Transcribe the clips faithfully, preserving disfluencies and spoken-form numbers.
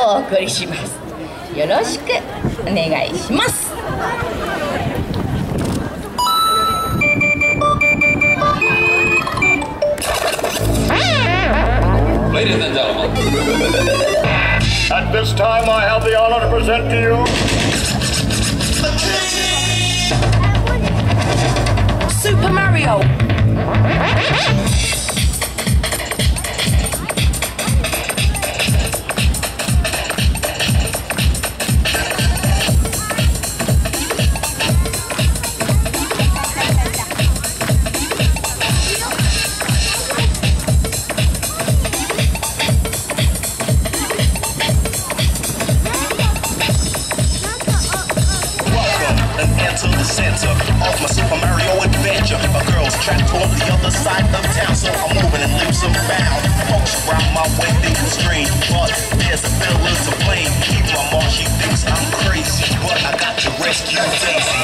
お送りします。よろしくお願いします。 Ladies and gentlemen, at this time I have the honor to present to you Super Mario. To the center of my Super Mario adventure. A girl's trapped on the other side of town, so I'm moving in leaps and bounds. Folks around my way think I'm strange, but there's a fella to blame. Keep my mom, she thinks I'm crazy, but I got to rescue Daisy.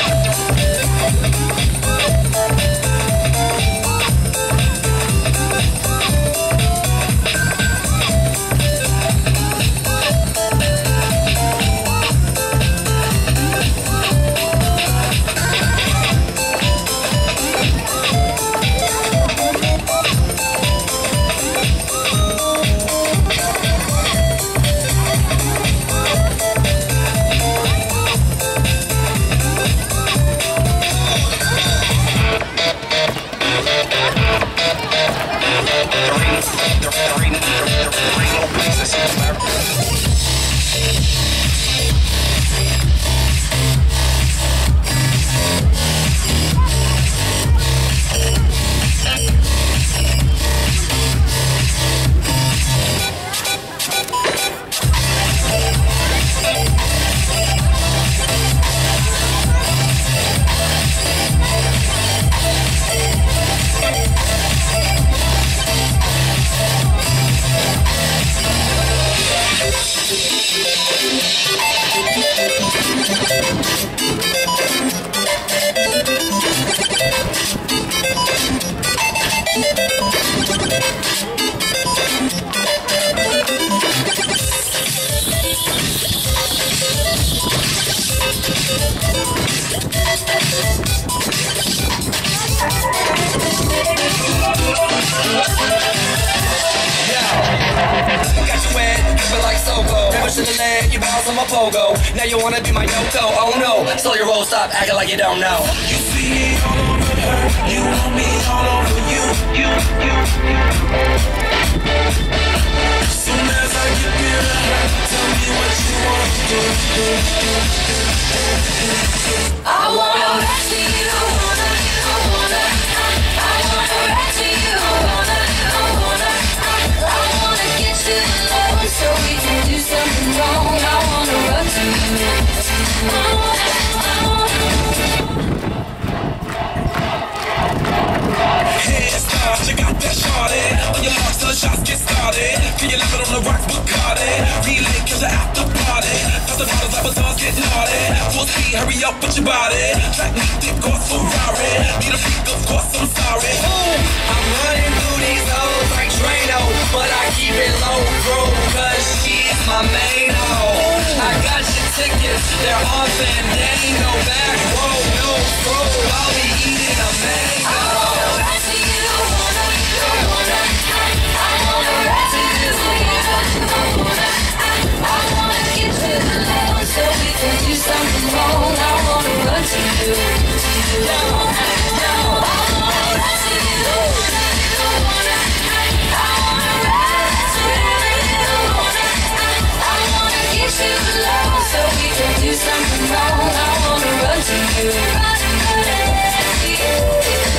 Now you wanna be my Yoko, oh no. So your roll, stop acting like you don't know. You see me all over her, you want me all over you, you, you, you. Soon as I get near her, tell me what you want to do, do, do, do, do. I wanna rest to you, wanna, I wanna, I wanna rest to you, wanna, I wanna, I wanna get you alone so we can do something wrong. I wanna run to you. Head start, you got that shawty. On your marks, the shots get started. Feel you love it on the rocks, Bacardi. Relay, cause you're after party. Cause the bottles, avatars get naughty. Full speed, hurry up with your body. Track me, thick, course, Ferrari. Need a freak, of course, I'm sorry. Ooh, I'm running through these hoes like Drano, but I keep it low, bro, cause she's my main hoe. I got your tickets, they're on Fandango. Back row, no bro, I'll be eating a mango. I wanna rest to you, wanna, I wanna, I wanna rest to you, I wanna, I wanna get to the level so we can do something wrong. I wanna run to you, no, no, I wanna rest to you, I wanna, I wanna rest to you, I wanna get to the level so we can do something wrong. I wanna run to you, run, run, run, run.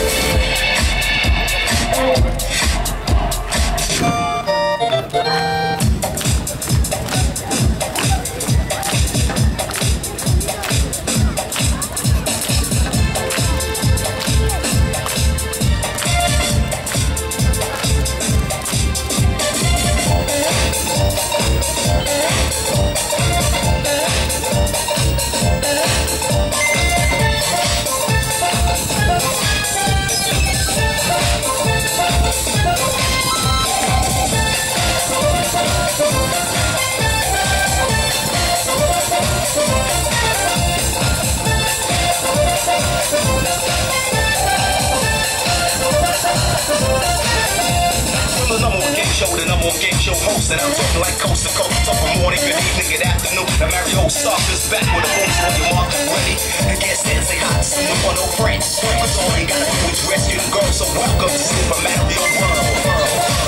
the number one game show host, and I'm talking like coast to coast. Up from morning, good evening, good afternoon. Now Mario Stark is back with a boom on your mark. Ready? Get set, say hi to someone for no friends. Cause all you gotta do is rescue the girl. So welcome to Super Mario World.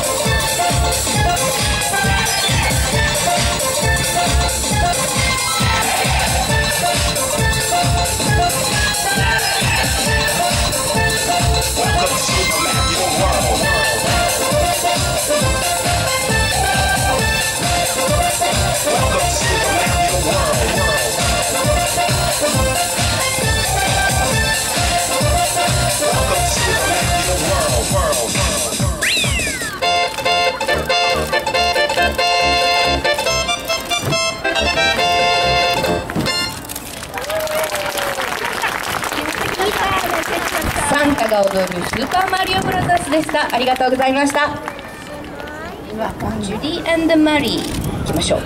Welcome to Super Mario World. Welcome to Super Mario World. Welcome to Super Mario World. World. サンタが踊るスーパーマリオブラザーズでした。ありがとうございました。ではジュディ&マリーいきましょう。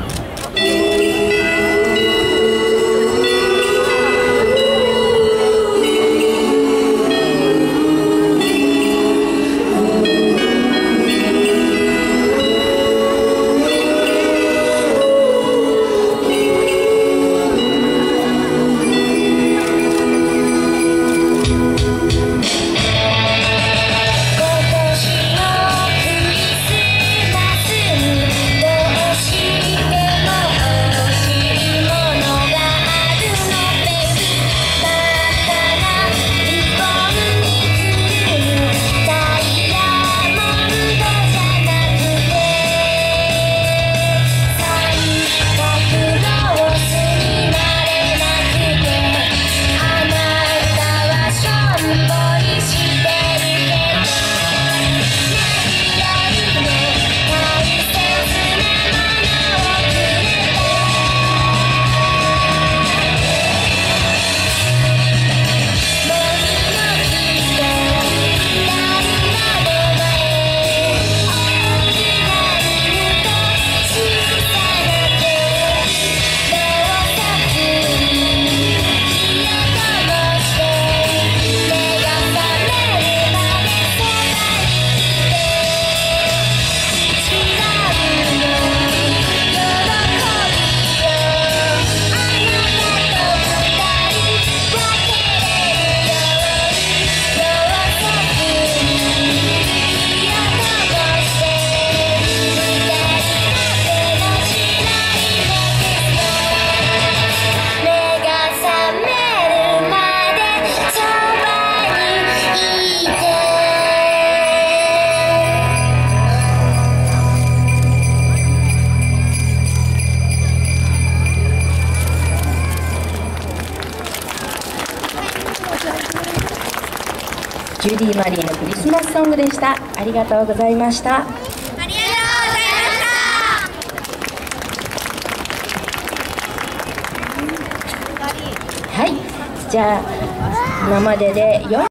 ジュディ・マリーのクリスマスソングでした。ありがとうございました。 ありがとうございました。 はい、じゃあ生ででよん